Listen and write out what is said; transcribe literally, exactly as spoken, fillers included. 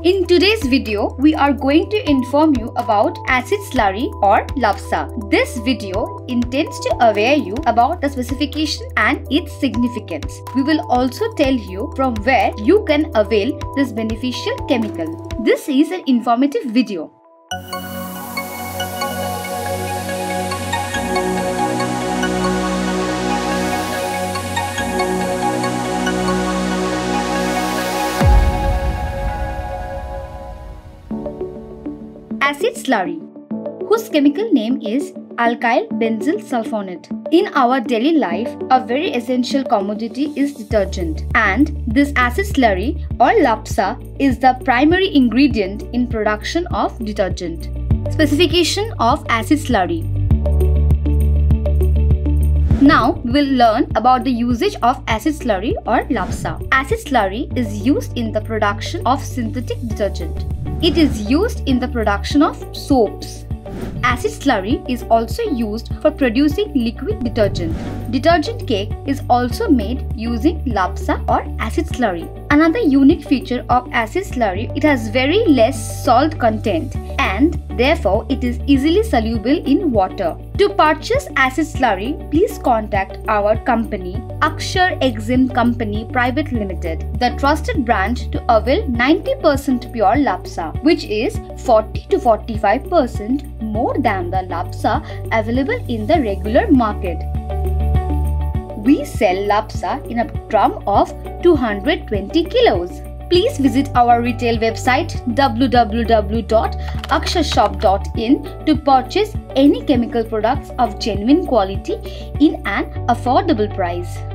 In today's video, we are going to inform you about acid slurry or LABSA. This video intends to aware you about the specification and its significance. We will also tell you from where you can avail this beneficial chemical. This is an informative video. Acid slurry, whose chemical name is alkyl benzyl sulfonate. In our daily life, a very essential commodity is detergent, and this acid slurry or LABSA is the primary ingredient in production of detergent. Specification of acid slurry. Now we will learn about the usage of acid slurry or LABSA. Acid slurry is used in the production of synthetic detergent. It is used in the production of soaps. Acid slurry is also used for producing liquid detergent. Detergent cake is also made using LABSA or acid slurry. Another unique feature of acid slurry, it has very less salt content and therefore it is easily soluble in water. To purchase acid slurry, please contact our company, Akshar Exim Company Private Limited, the trusted brand to avail ninety percent pure LABSA, which is forty to forty-five percent more than the LABSA available in the regular market. We sell LABSA in a drum of two hundred twenty kilos. Please visit our retail website w w w dot akshar shop dot in to purchase any chemical products of genuine quality in an affordable price.